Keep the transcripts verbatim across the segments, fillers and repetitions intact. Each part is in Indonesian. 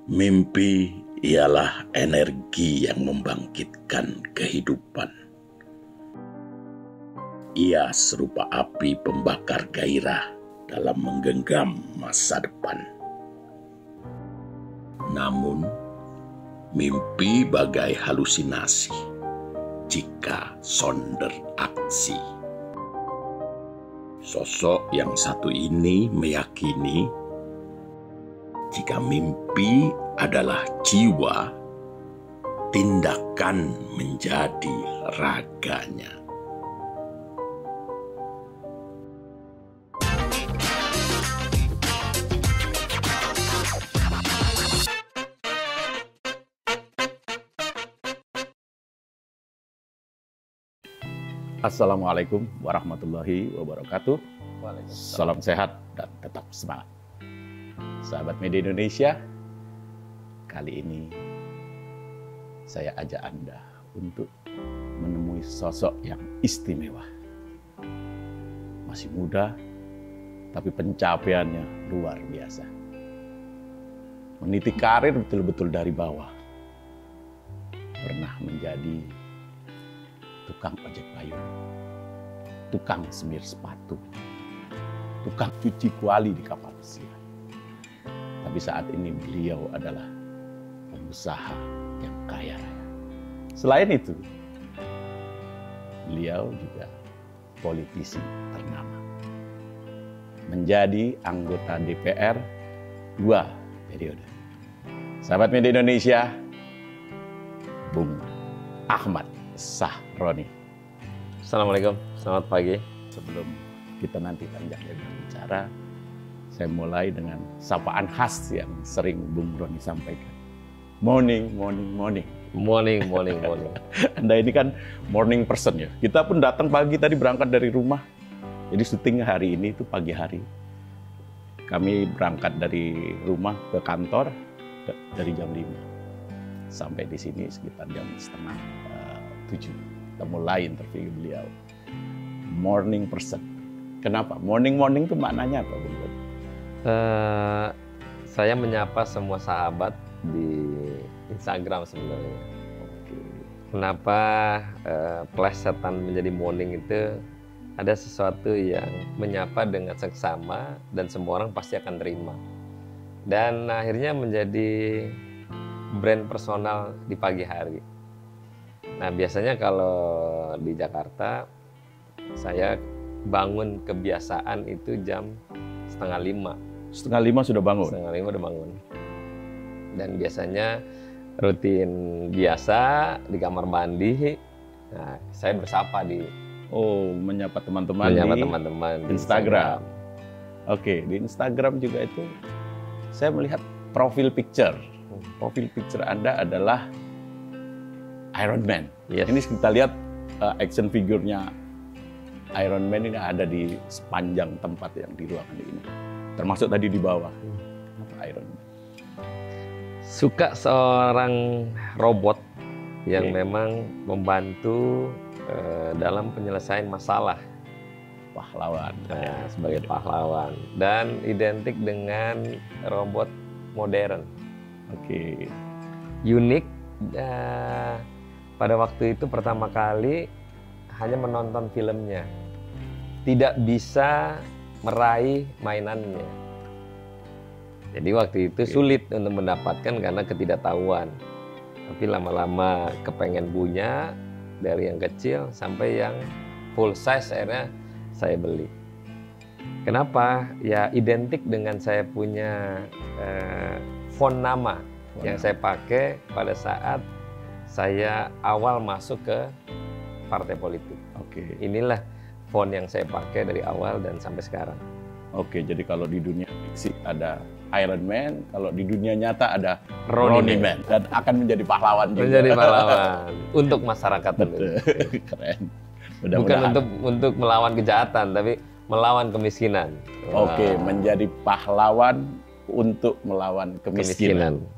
Mimpi ialah energi yang membangkitkan kehidupan. Ia serupa api pembakar gairah dalam menggenggam masa depan. Namun, mimpi bagai halusinasi jika sonder aksi. Sosok yang satu ini meyakini jika mimpi adalah jiwa, tindakan menjadi raganya. Assalamualaikum warahmatullahi wabarakatuh. Salam sehat dan tetap semangat. Sahabat Media Indonesia, kali ini saya ajak Anda untuk menemui sosok yang istimewa. Masih muda, tapi pencapaiannya luar biasa. Meniti karir betul-betul dari bawah. Pernah menjadi tukang ojek payung, tukang semir sepatu, tukang cuci kuali di kapal pesiar. Tapi saat ini beliau adalah pengusaha yang kaya raya. Selain itu, beliau juga politisi ternama. Menjadi anggota D P R dua periode. Sahabat Media Indonesia, Bung Ahmad Sahroni. Assalamualaikum, selamat pagi. Sebelum kita nanti lanjut berbicara, saya mulai dengan sapaan khas yang sering Bung Roni sampaikan. Morning, morning, morning. Morning, morning, morning. Anda ini kan morning person ya. Kita pun datang pagi tadi berangkat dari rumah. Jadi syuting hari ini itu pagi hari. Kami berangkat dari rumah ke kantor dari jam lima. Sampai di sini sekitar jam setengah tujuh. Kita mulai interview beliau. Morning person. Kenapa? Morning-morning itu maknanya apa, Bung? Uh, saya menyapa semua sahabat di Instagram sebenarnya. Oke. Kenapa uh, plesetan menjadi morning itu ada sesuatu yang menyapa dengan seksama dan semua orang pasti akan terima. Dan akhirnya menjadi brand personal di pagi hari. Nah, biasanya kalau di Jakarta, saya bangun kebiasaan itu jam setengah lima. Setengah lima sudah bangun? Setengah lima udah bangun. Dan biasanya rutin biasa di kamar mandi. Nah, saya bersapa di... Oh, menyapa teman-teman menyapa di teman-teman Instagram. Instagram. Oke, di Instagram juga itu saya melihat profil picture. Profil picture Anda adalah Iron Man. Yes. Ini kita lihat uh, action figurnya Iron Man ini ada di sepanjang tempat yang di ruangan ini. Termasuk tadi di bawah. Kenapa Iron Man? Suka seorang robot yang Okay. memang membantu uh, dalam penyelesaian masalah. Pahlawan. Nah, sebagai pahlawan. Dan identik dengan robot modern. Oke. Unik. Uh, pada waktu itu pertama kali hanya menonton filmnya, tidak bisa meraih mainannya. Jadi waktu itu sulit untuk mendapatkan karena ketidaktahuan. Tapi lama-lama kepengen punya, dari yang kecil sampai yang full size akhirnya saya beli. Kenapa? Ya identik dengan saya punya eh, font nama yang saya pakai pada saat saya awal masuk ke partai politik. Oke. Inilah font yang saya pakai dari awal dan sampai sekarang. Oke, jadi kalau di dunia fiksi ada Iron Man, kalau di dunia nyata ada Ronnie Ronnie Man. Dan akan menjadi pahlawan juga. Menjadi pahlawan untuk masyarakat. Betul. Keren. Bukan untuk untuk melawan kejahatan, tapi melawan kemiskinan. Oke, Wah. menjadi pahlawan untuk melawan kemiskinan. Kemiskinan.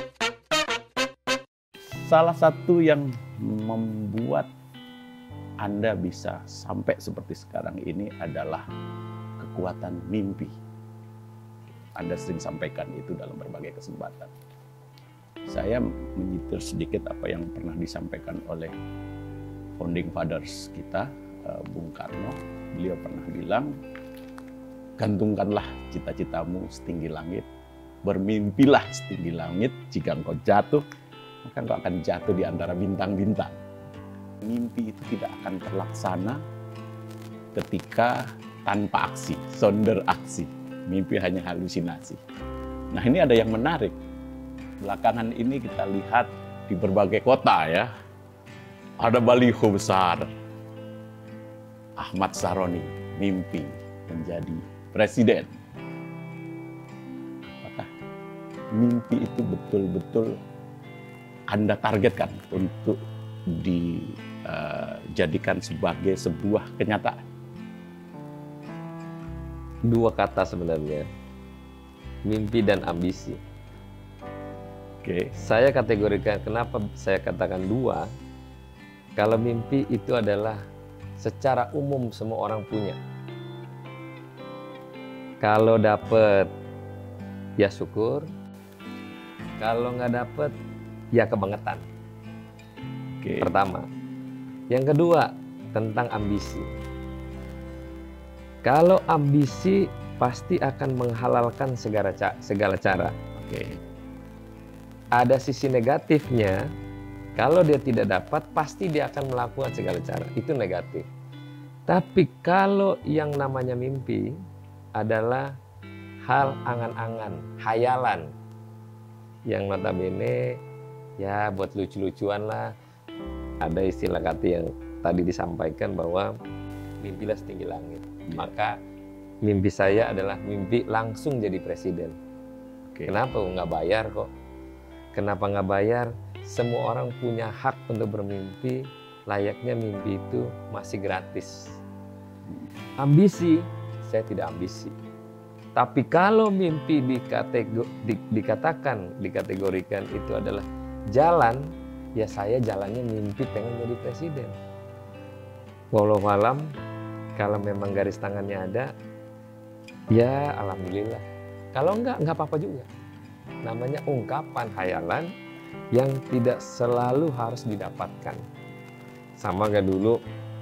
Salah satu yang membuat Anda bisa sampai seperti sekarang ini adalah kekuatan mimpi. Anda sering sampaikan itu dalam berbagai kesempatan. Saya menyitir sedikit apa yang pernah disampaikan oleh founding fathers kita, Bung Karno. Beliau pernah bilang, gantungkanlah cita-citamu setinggi langit, bermimpilah setinggi langit, jika engkau jatuh, maka engkau akan jatuh di antara bintang-bintang. Mimpi itu tidak akan terlaksana ketika tanpa aksi, sonder aksi. Mimpi hanya halusinasi. Nah, ini ada yang menarik. Belakangan ini kita lihat di berbagai kota ya, ada baliho besar. Ahmad Saroni mimpi menjadi presiden. Apakah mimpi itu betul-betul Anda targetkan untuk dijadikan sebagai sebuah kenyataan? Dua kata sebenarnya, mimpi dan ambisi. Oke. Saya kategorikan, kenapa saya katakan dua? Kalau mimpi itu adalah secara umum semua orang punya. Kalau dapet, ya syukur. Kalau nggak dapet, ya kebangetan. Oke. Pertama. Yang kedua, tentang ambisi. Kalau ambisi pasti akan menghalalkan segala, segala cara. Oke. Ada sisi negatifnya, kalau dia tidak dapat, pasti dia akan melakukan segala cara. Itu negatif. Tapi kalau yang namanya mimpi adalah hal angan-angan, hayalan, yang notabene ya buat lucu-lucuan lah. Ada istilah kata yang tadi disampaikan bahwa mimpilah setinggi langit. Ya. Maka mimpi saya adalah mimpi langsung jadi presiden. Oke. Kenapa nggak bayar kok? Kenapa nggak bayar? Semua orang punya hak untuk bermimpi, layaknya mimpi itu masih gratis. Ambisi, saya tidak ambisi. Tapi kalau mimpi dikategor, di, dikatakan, dikategorikan itu adalah jalan, ya saya jalannya mimpi pengen jadi presiden. Walau alam, kalau memang garis tangannya ada, ya alhamdulillah. Kalau enggak, enggak apa-apa juga. Namanya ungkapan hayalan yang tidak selalu harus didapatkan. Sama kayak dulu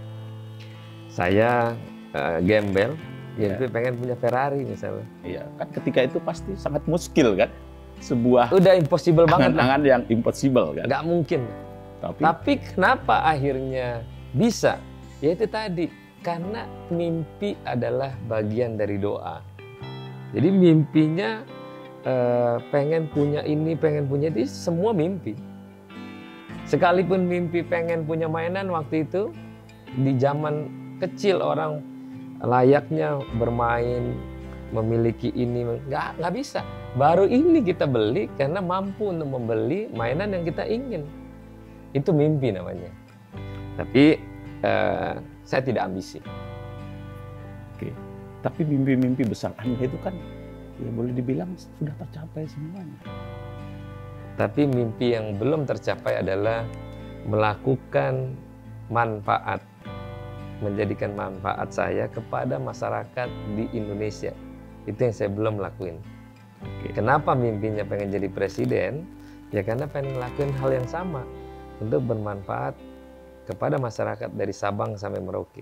saya uh, gembel, ya. Mimpi pengen punya Ferrari misalnya. Iya, kan ketika itu pasti sangat muskil kan, sebuah udah impossible banget, angan-angan yang impossible kan. Nggak mungkin. Tapi, Tapi kenapa akhirnya bisa? Ya itu tadi, karena mimpi adalah bagian dari doa. Jadi mimpinya eh, pengen punya ini, pengen punya itu, semua mimpi. Sekalipun mimpi pengen punya mainan waktu itu, di zaman kecil orang layaknya bermain, memiliki ini, nggak, nggak bisa. Baru ini kita beli karena mampu untuk membeli mainan yang kita ingin. Itu mimpi namanya. Tapi eh, saya tidak ambisi. Oke. Tapi mimpi-mimpi besar Anda itu kan ya boleh dibilang sudah tercapai semuanya. Tapi mimpi yang belum tercapai adalah melakukan manfaat, menjadikan manfaat saya kepada masyarakat di Indonesia. Itu yang saya belum lakuin. Oke. Kenapa mimpinya pengen jadi presiden? Ya karena pengen ngelakuin hal yang sama untuk bermanfaat kepada masyarakat dari Sabang sampai Merauke.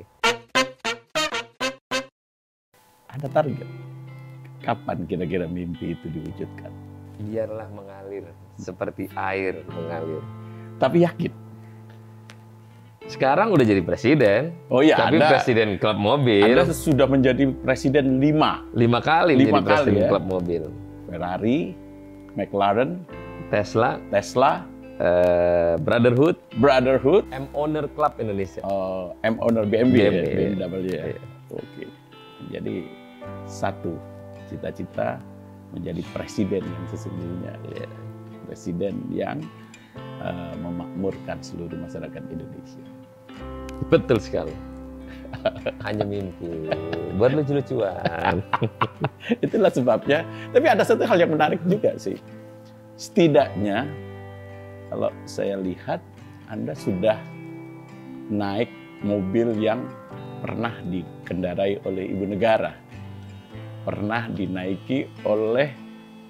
Ada target? Kapan kira-kira mimpi itu diwujudkan? Biarlah mengalir seperti air mengalir. Tapi yakin? Sekarang udah jadi presiden. Oh iya, tapi Anda, presiden klub mobil. Anda sudah menjadi presiden lima. Lima kali lima menjadi presiden kali, ya? klub mobil. Ferrari, McLaren, Tesla, Tesla, uh, Brotherhood, Brotherhood, M Owner Club Indonesia. uh, M Owner B M W, B M W, ya? ya. B M W ya. Iya. Oke. Jadi satu cita-cita menjadi presiden yang sesungguhnya, ya. Presiden yang uh, memakmurkan seluruh masyarakat Indonesia. Betul sekali. Hanya mimpi, buat lucu-lucuan. Itulah sebabnya. Tapi ada satu hal yang menarik juga sih. Setidaknya kalau saya lihat Anda sudah naik mobil yang pernah dikendarai oleh ibu negara, pernah dinaiki oleh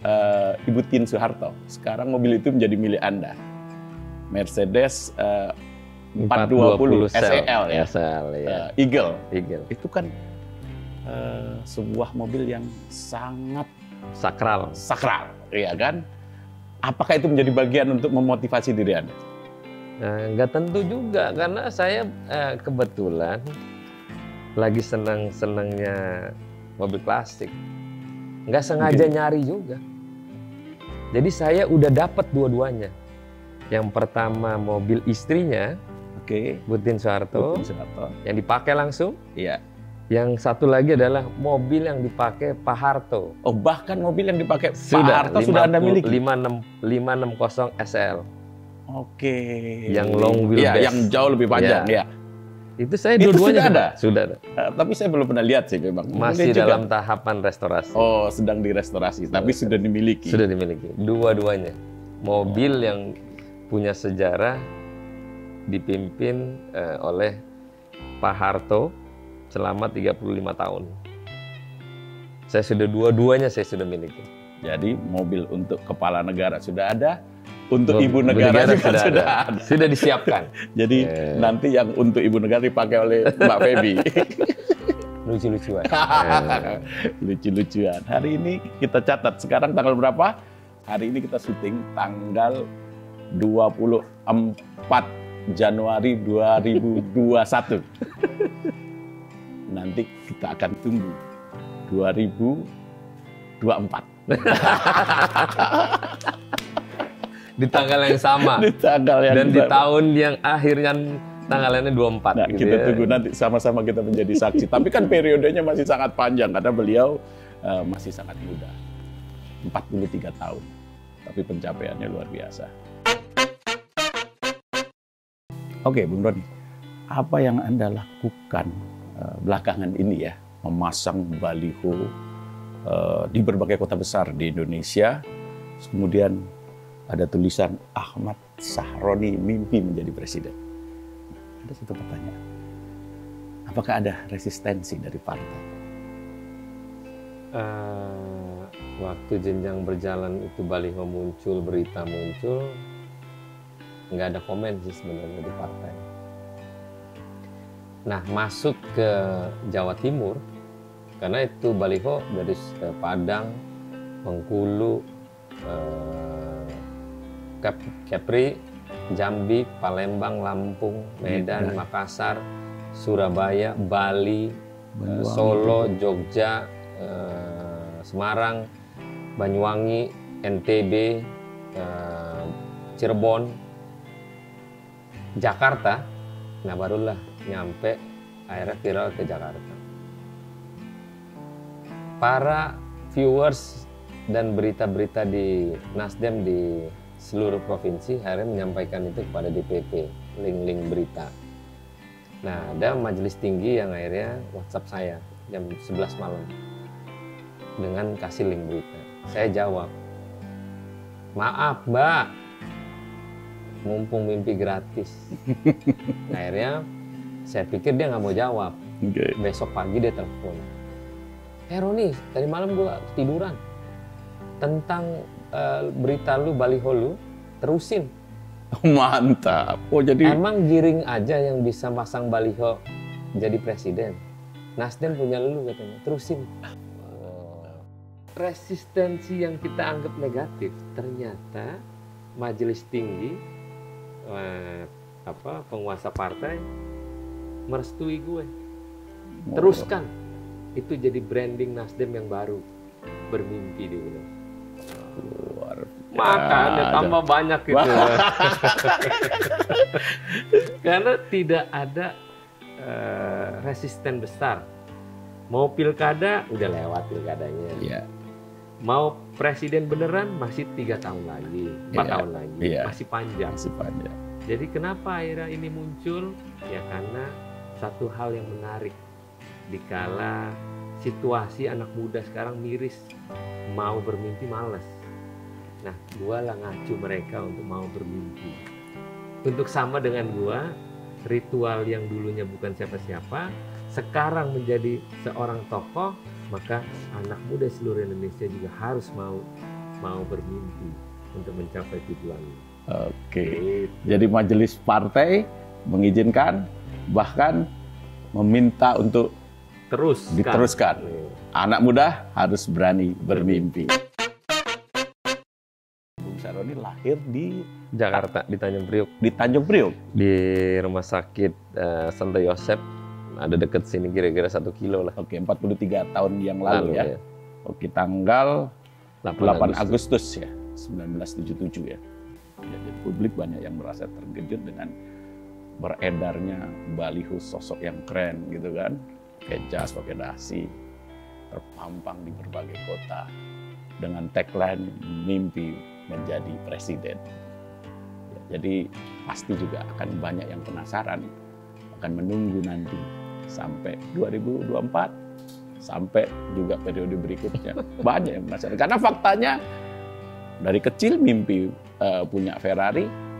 uh, Ibu Tien Soeharto. Sekarang mobil itu menjadi milik Anda. Mercedes uh, empat dua puluh S E L ya. S E L ya. Uh, Eagle. Eagle. Itu kan uh, sebuah mobil yang sangat sakral. Sakral, ya kan? Apakah itu menjadi bagian untuk memotivasi diri Anda? Nah, nggak tentu juga, karena saya eh, kebetulan lagi senang-senangnya mobil klasik. Nggak sengaja okay. nyari juga. Jadi saya udah dapat dua-duanya. Yang pertama mobil istrinya, oke, okay. Bu Tien Soeharto, yang dipakai langsung. Iya. Yang satu lagi adalah mobil yang dipakai Pak Harto. Oh, bahkan mobil yang dipakai sudah, Pak Harto sudah Anda miliki? lima enam nol S L. Oke. Yang long wheelbase. Ya, yang jauh lebih panjang, ya. ya. Itu saya dua-duanya sudah ada? Sudah ada. Uh, tapi saya belum pernah lihat sih memang. Masih juga. dalam tahapan restorasi. Oh, sedang direstorasi, sudah, tapi sudah dimiliki. Sudah dimiliki. Dua-duanya. Mobil oh. yang punya sejarah dipimpin uh, oleh Pak Harto selama tiga puluh lima tahun. Saya sudah dua-duanya saya sudah miliki. Jadi mobil untuk kepala negara sudah ada, untuk Mobil, ibu negara, negara juga sudah, sudah ada. ada. Sudah disiapkan. Jadi eh. nanti yang untuk ibu negara dipakai oleh Mbak Feby. Lucu-lucuan. Lucu-lucuan. Hari ini kita catat, sekarang tanggal berapa? Hari ini kita syuting tanggal dua puluh empat Januari dua ribu dua puluh satu. Nanti kita akan tunggu dua ribu dua puluh empat. Di tanggal yang sama. Di tanggal yang dan sama. Di tahun yang akhirnya tanggalannya dua puluh empat. Nah, gitu kita ya. Tunggu nanti sama-sama kita menjadi saksi. Tapi kan periodenya masih sangat panjang karena beliau uh, masih sangat muda. empat puluh tiga tahun. Tapi pencapaiannya luar biasa. Oke, Bung Roni. Apa yang Anda lakukan uh, belakangan ini ya? Memasang baliho uh, di berbagai kota besar di Indonesia. Kemudian ada tulisan Ahmad Sahroni mimpi menjadi presiden. Ada satu pertanyaan. Apakah ada resistensi dari partai? Uh, waktu jenjang berjalan itu baliho muncul, berita muncul, nggak ada komen sih sebenarnya di partai. Nah, masuk ke Jawa Timur, karena itu baliho dari Padang, Bengkulu, uh, Kepri, Jambi, Palembang, Lampung, Medan, ya, Makassar, Surabaya, Bali, Banyuwangi, Solo, Jogja, eh, Semarang, Banyuwangi, N T B, eh, Cirebon, Jakarta. Nah, barulah nyampe akhirnya viral ke Jakarta. Para viewers dan berita-berita di Nasdem di seluruh provinsi akhirnya menyampaikan itu kepada D P P, link-link berita. Nah, ada majelis tinggi yang akhirnya WhatsApp saya jam sebelas malam dengan kasih link berita. Saya jawab, maaf Mbak, mumpung mimpi gratis. Akhirnya saya pikir dia nggak mau jawab. Okay. Besok pagi dia telepon, eh Roni, tadi malam gua tiduran tentang Uh, berita lu, baliho lu, terusin. Mantap. Oh, jadi emang Giring aja yang bisa masang baliho jadi presiden. Nasdem punya lu katanya, terusin. Uh, resistensi yang kita anggap negatif, ternyata majelis tinggi, uh, apa penguasa partai merestui gue. Teruskan. Itu jadi branding Nasdem yang baru, bermimpi dia bilang. Luar Makanya tambah banyak gitu. Karena tidak ada uh, resisten besar. Mau pilkada udah lewat pilkadanya. Yeah. Mau presiden beneran masih tiga tahun lagi, empat yeah. tahun lagi, yeah. masih panjang. Masih panjang. Jadi kenapa akhirnya ini muncul? Ya karena satu hal yang menarik. Dikala situasi anak muda sekarang miris, mau bermimpi malas. Nah, gua lah ngacu mereka untuk mau bermimpi. Untuk sama dengan gua, ritual yang dulunya bukan siapa-siapa, sekarang menjadi seorang tokoh, maka anak muda seluruh Indonesia juga harus mau mau bermimpi untuk mencapai tujuan. Oke, jadi majelis partai mengizinkan, bahkan meminta untuk terus diteruskan. Anak muda harus berani bermimpi. Bung Saroni lahir di Jakarta, di Tanjung Priok. Di Tanjung Priok? Di Rumah Sakit uh, Santo Yosep, ada deket sini kira-kira satu kilo lah. Oke, empat puluh tiga tahun yang lalu, lalu ya. ya. Oke, tanggal delapan Agustus ya, seribu sembilan ratus tujuh puluh tujuh ya. Jadi publik banyak yang merasa terkejut dengan beredarnya baliho sosok yang keren gitu kan. Pakai jas, pakai dasi, terpampang di berbagai kota dengan tagline mimpi menjadi presiden. Ya, jadi pasti juga akan banyak yang penasaran, akan menunggu nanti sampai dua ribu dua puluh empat, sampai juga periode berikutnya. Banyak yang penasaran, karena faktanya dari kecil mimpi uh, punya Ferrari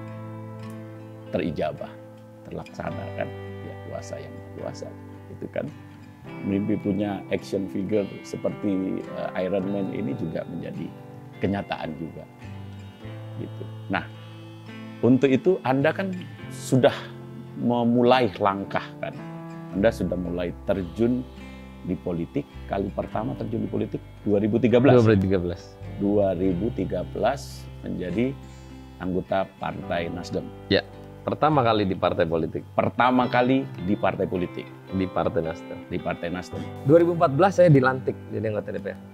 terijabah, terlaksana kan, ya kuasa yang kuasa itu kan. Mimpi punya action figure seperti uh, Iron Man ini juga menjadi kenyataan juga gitu. Nah, untuk itu Anda kan sudah memulai langkah kan, Anda sudah mulai terjun di politik, kali pertama terjun di politik dua ribu tiga belas. dua ribu tiga belas. dua ribu tiga belas menjadi anggota Partai Nasdem. Ya, pertama kali di partai politik. Pertama kali di partai politik. Di Partai Nasdem. Di Partai Nasdem. dua ribu empat belas saya dilantik jadi anggota D P R.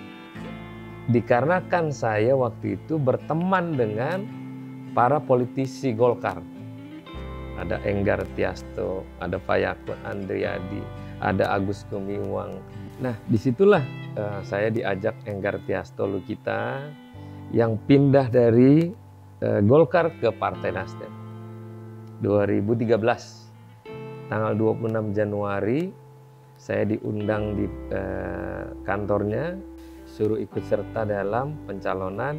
Dikarenakan saya waktu itu berteman dengan para politisi Golkar. Ada Enggar Tiasto, ada Fayakun Andriadi, ada Agus Gumiwang. Nah, disitulah uh, saya diajak Enggar Tiasto Lukita yang pindah dari uh, Golkar ke Partai Nasdem. dua ribu tiga belas, tanggal dua puluh enam Januari, saya diundang di uh, kantornya, suruh ikut serta dalam pencalonan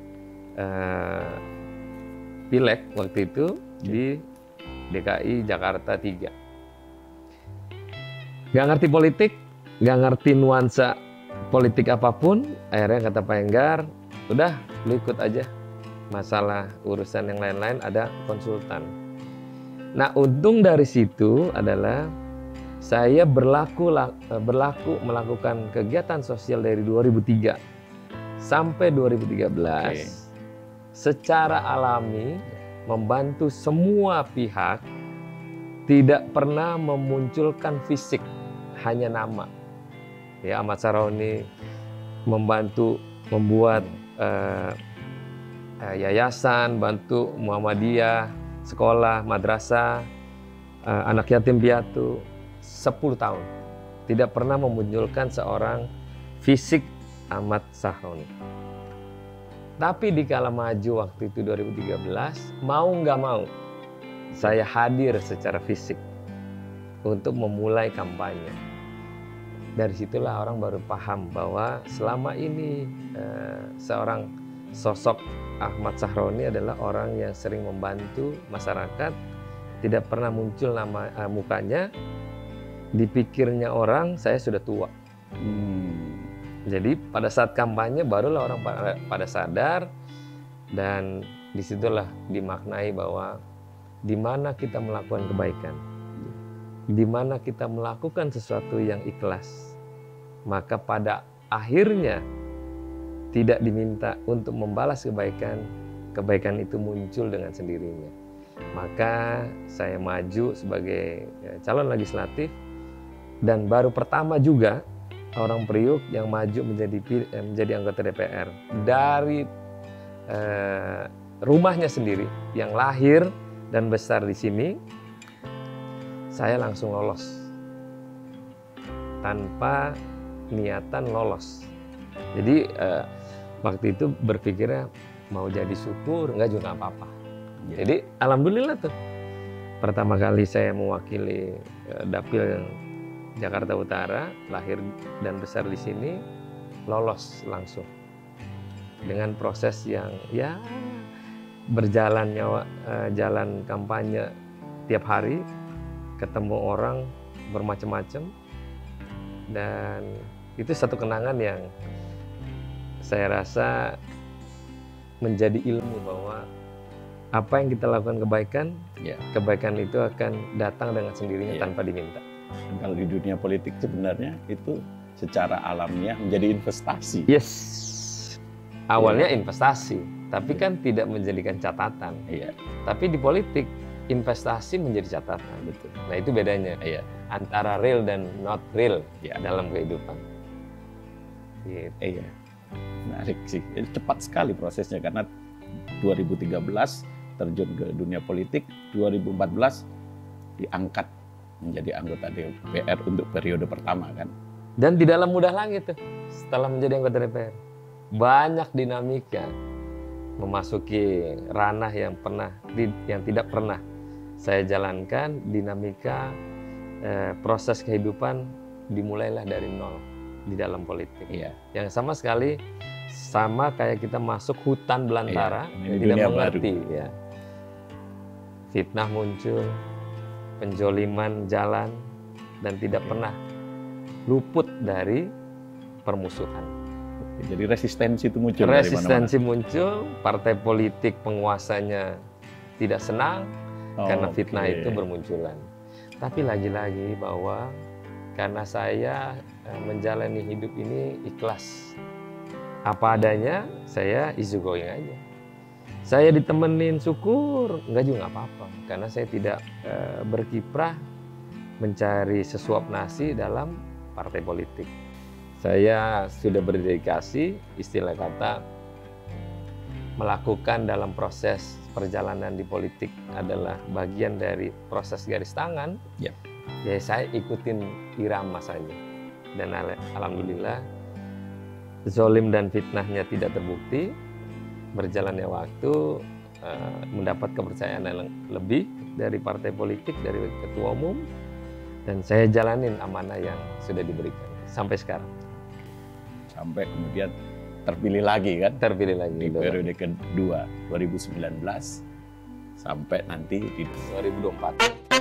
uh, Pileg waktu itu di D K I Jakarta tiga. Gak ngerti politik, gak ngerti nuansa politik apapun, akhirnya kata Pak Enggar, udah lu ikut aja, masalah urusan yang lain-lain ada konsultan. Nah, untung dari situ adalah saya berlaku berlaku melakukan kegiatan sosial dari dua ribu tiga sampai dua ribu tiga belas. Okay. Secara alami membantu semua pihak, tidak pernah memunculkan fisik, hanya nama. Ya, Ahmad Saroni membantu membuat uh, uh, yayasan, bantu Muhammadiyah, sekolah, madrasah, uh, anak yatim piatu sepuluh tahun. Tidak pernah memunculkan seorang fisik Ahmad Saroni. Tapi dikala maju waktu itu dua ribu tiga belas, mau nggak mau, saya hadir secara fisik untuk memulai kampanye. Dari situlah orang baru paham bahwa selama ini uh, seorang sosok Ahmad Saroni adalah orang yang sering membantu masyarakat, tidak pernah muncul nama uh, mukanya, dipikirnya orang saya sudah tua. Hmm. Jadi pada saat kampanye barulah orang pada, pada sadar, dan disitulah dimaknai bahwa di mana kita melakukan kebaikan, di mana kita melakukan sesuatu yang ikhlas, maka pada akhirnya tidak diminta untuk membalas kebaikan, kebaikan itu muncul dengan sendirinya. Maka saya maju sebagai calon legislatif, dan baru pertama juga orang Priuk yang maju menjadi menjadi anggota D P R dari eh, rumahnya sendiri, yang lahir dan besar di sini. Saya langsung lolos tanpa niatan lolos. Jadi eh, waktu itu berpikirnya mau jadi syukur, enggak juga apa-apa. Ya. Jadi alhamdulillah tuh pertama kali saya mewakili eh, dapil Jakarta Utara, lahir dan besar di sini, lolos langsung dengan proses yang ya berjalannya uh, jalan kampanye tiap hari, ketemu orang bermacam-macam, dan itu satu kenangan yang saya rasa menjadi ilmu bahwa apa yang kita lakukan kebaikan, Ya. kebaikan itu akan datang dengan sendirinya Ya. tanpa diminta. Dan kalau di dunia politik sebenarnya itu secara alamiah menjadi investasi. Yes, awalnya investasi, tapi kan tidak menjadikan catatan. Iya, Tapi di politik investasi menjadi catatan. betul. Nah itu bedanya Iya, antara real dan not real Ya. dalam kehidupan. Gitu. iya. Menarik sih. Jadi cepat sekali prosesnya karena dua ribu tiga belas terjun ke dunia politik, dua ribu empat belas diangkat menjadi anggota D P R untuk periode pertama kan. Dan tidak mudah lagi tuh setelah menjadi anggota D P R. Banyak dinamika memasuki ranah yang pernah yang tidak pernah saya jalankan. Dinamika eh, proses kehidupan dimulailah dari nol di dalam politik. Iya. Yang sama sekali sama kayak kita masuk hutan belantara Iya, yang ini tidak dunia mengerti baru. ya. Fitnah muncul, penjoliman jalan dan tidak pernah luput dari permusuhan. Jadi resistensi itu muncul dari mana-mana. Resistensi muncul, partai politik penguasanya tidak senang Oh, karena fitnah oke. itu bermunculan. Tapi lagi-lagi bahwa karena saya eh, menjalani hidup ini ikhlas. Apa adanya, saya easy going aja. Saya ditemenin syukur, enggak juga nggak apa-apa. Karena saya tidak eh, berkiprah mencari sesuap nasi dalam partai politik. Saya sudah berdedikasi, istilah kata, melakukan dalam proses perjalanan di politik adalah bagian dari proses garis tangan. Ya. Ya saya ikutin irama saja. Dan al- alhamdulillah zolim dan fitnahnya tidak terbukti. Berjalannya waktu eh, mendapat kepercayaan yang lebih dari partai politik, dari ketua umum, dan saya jalanin amanah yang sudah diberikan sampai sekarang. Sampai kemudian terpilih lagi kan Terpilih lagi di periode kedua dua ribu sembilan belas sampai nanti di dua ribu dua puluh empat.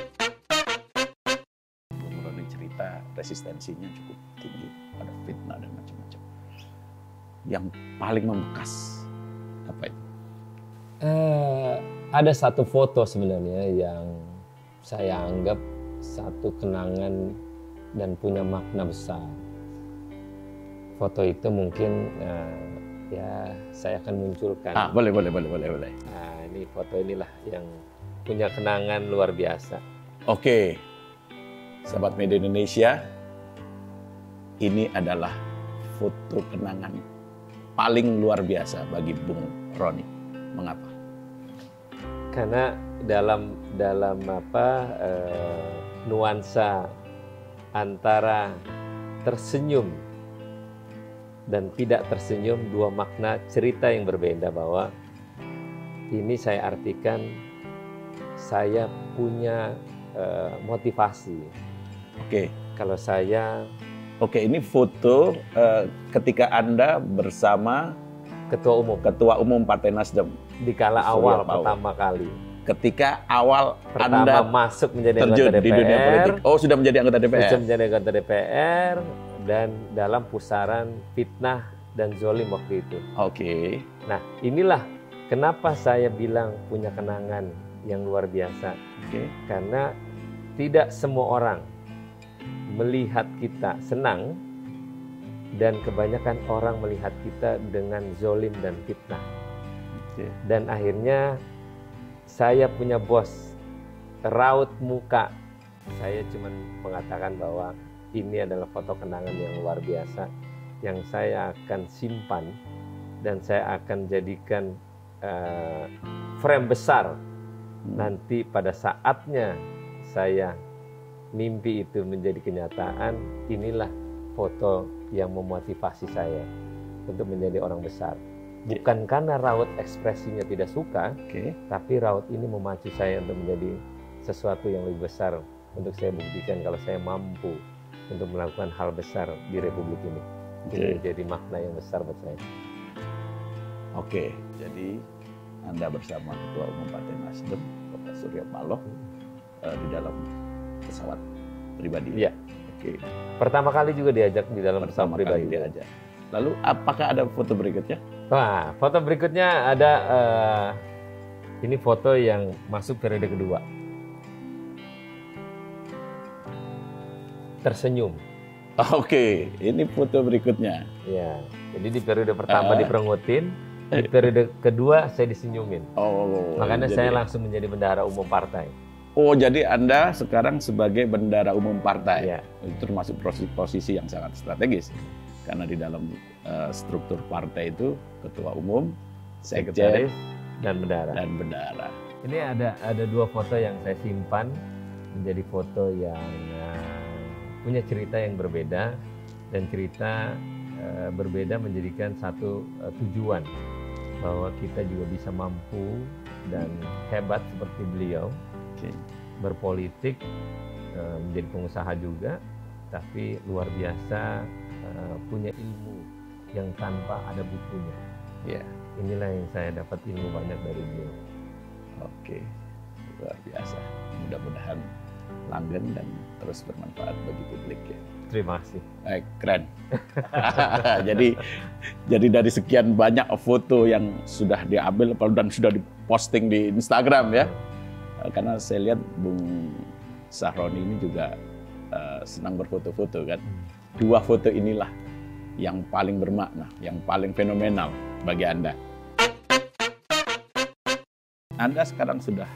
Bung Roni cerita resistensinya cukup tinggi pada fitnah dan macam-macam. Yang paling membekas apa itu? Eh, ada satu foto sebenarnya yang saya anggap satu kenangan dan punya makna besar. Foto itu mungkin eh, ya saya akan munculkan. Ah, boleh, boleh, boleh, boleh, boleh. Nah, ini foto inilah yang punya kenangan luar biasa. Oke, sahabat media Indonesia, ini adalah foto kenangan paling luar biasa bagi Bung Roni. Mengapa? Karena dalam dalam apa eh, nuansa antara tersenyum dan tidak tersenyum, dua makna cerita yang berbeda, bahwa ini saya artikan saya punya eh, motivasi. Oke, Kalau saya oke, ini foto eh, ketika Anda bersama ketua umum Ketua Umum Partai Nasdem. di kala Surya awal Paloh. pertama kali Ketika awal pertama Anda masuk menjadi terjun anggota D P R, di dunia politik. Oh, sudah menjadi anggota D P R. sudah menjadi anggota D P R dan dalam pusaran fitnah dan zolim waktu itu. Oke. Nah, inilah kenapa saya bilang punya kenangan yang luar biasa. Oke. Karena tidak semua orang melihat kita senang, dan kebanyakan orang melihat kita dengan zolim dan fitnah. Oke. Dan akhirnya saya punya bos, raut muka. Saya cuma mengatakan bahwa ini adalah foto kenangan yang luar biasa yang saya akan simpan dan saya akan jadikan uh, frame besar. Nanti pada saatnya saya mimpi itu menjadi kenyataan, inilah foto yang memotivasi saya untuk menjadi orang besar. Bukan karena raut ekspresinya tidak suka, Oke. tapi raut ini memacu saya untuk menjadi sesuatu yang lebih besar, untuk saya buktikan kalau saya mampu untuk melakukan hal besar di Republik ini. Ini Oke. jadi makna yang besar buat saya. Oke. Jadi Anda bersama Ketua Umum Partai Nasdem, Bapak Surya Paloh, eh, di dalam pesawat pribadi. Iya. Oke. Pertama kali juga diajak di dalam pesawat Pertama pribadi. kali diajak. Lalu apakah ada foto berikutnya? Wah, foto berikutnya ada uh, ini foto yang masuk periode kedua. Tersenyum. Oke, ini foto berikutnya. Ya, jadi di periode pertama Uh. diperengutin, di periode kedua saya disenyumin. Oh, Makanya jadi, saya langsung menjadi bendahara umum partai. Oh, jadi Anda sekarang sebagai bendahara umum partai. Ya. Itu termasuk posisi, posisi yang sangat strategis. Karena di dalam uh, struktur partai itu ketua umum, sekjen, Sekretaris, dan bendahara. dan bendahara. Ini ada ada dua foto yang saya simpan menjadi foto yang uh, punya cerita yang berbeda, dan cerita uh, berbeda menjadikan satu uh, tujuan bahwa kita juga bisa mampu dan hebat seperti beliau. Oke. Berpolitik, uh, menjadi pengusaha juga, tapi luar biasa uh, punya ilmu yang tanpa ada bukunya. Ya. Inilah yang saya dapat ilmu banyak dari beliau. Oke, luar biasa. Mudah-mudahan langgeng dan terus bermanfaat bagi publik ya. Terima kasih. Eh, keren. jadi, jadi dari sekian banyak foto yang sudah diambil dan sudah diposting di Instagram ya, karena saya lihat Bung Sahroni ini juga uh, senang berfoto-foto kan. Dua foto inilah yang paling bermakna, yang paling fenomenal bagi Anda. Anda sekarang sudah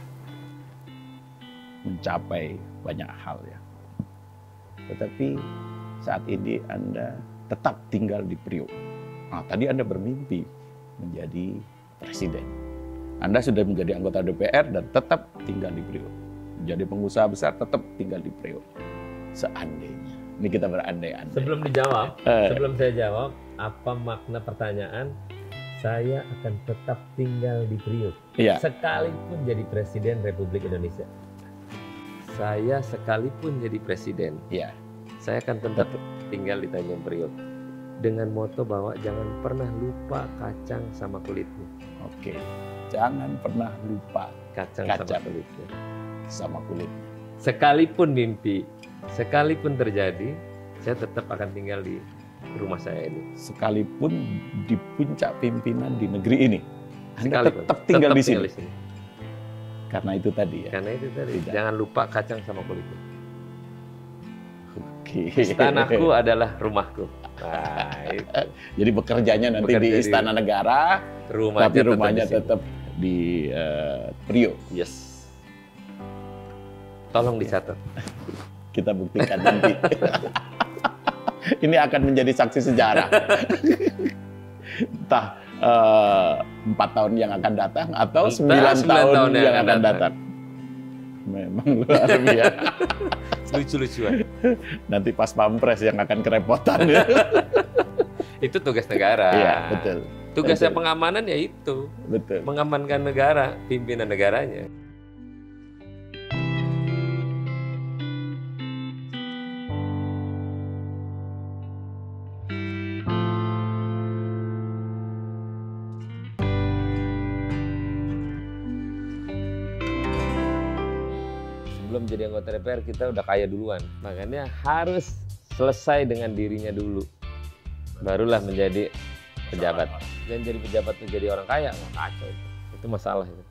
mencapai banyak hal ya. Tetapi saat ini Anda tetap tinggal di Priok. Nah, tadi Anda bermimpi menjadi presiden. Anda sudah menjadi anggota D P R dan tetap tinggal di Priok. Menjadi pengusaha besar tetap tinggal di Priok. Seandainya. Ini kita berandai-andai. Sebelum dijawab, Eh. sebelum saya jawab, apa makna pertanyaan? Saya akan tetap tinggal di Priok, Iya. sekalipun jadi presiden Republik Indonesia. Saya sekalipun jadi presiden, Iya. saya akan tetap tinggal di Tanjung Priok dengan moto bahwa jangan pernah lupa kacang sama kulitnya. Oke. Jangan pernah lupa Kacang, Kacang. sama kulitnya. sama kulit. Sekalipun mimpi, sekalipun terjadi, saya tetap akan tinggal di rumah saya ini. Sekalipun di puncak pimpinan di negeri ini, Anda Sekalipun. tetap tinggal Tetap di sini. tinggal di sini. Karena itu tadi ya. Karena itu tadi, Tidak. jangan lupa kacang sama kulitnya. Oke. Istanaku adalah rumahku. Nah, itu. Jadi bekerjanya nanti Bekerja di di- Istana Negara, Rumah tapi rumahnya di sini. tetap di eh, Priok. Yes. Tolong dicatat. Kita buktikan nanti. Ini akan menjadi saksi sejarah. Entah eh, empat tahun yang akan datang atau Entah sembilan sembilan tahun, tahun yang, akan datang. Memang luar biasa. Lucu-lucuan. Nanti pas pampres yang akan kerepotan. Ya. Itu tugas negara. Iya, betul. Tugasnya Betul. pengamanan ya itu, Betul. mengamankan negara, pimpinan negaranya. Sebelum jadi anggota D P R kita udah kaya duluan, makanya harus selesai dengan dirinya dulu, barulah menjadi pejabat. Dan jadi pejabat menjadi orang kaya, wah kacau itu. Itu masalah itu.